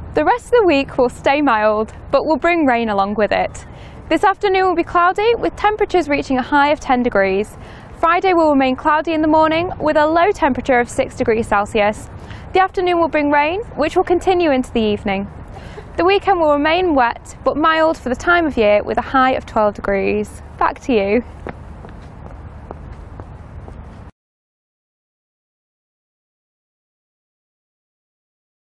The rest of the week will stay mild, but will bring rain along with it. This afternoon will be cloudy, with temperatures reaching a high of 10 degrees. Friday will remain cloudy in the morning, with a low temperature of 6 degrees Celsius. The afternoon will bring rain, which will continue into the evening. The weekend will remain wet, but mild for the time of year, with a high of 12 degrees. Back to you.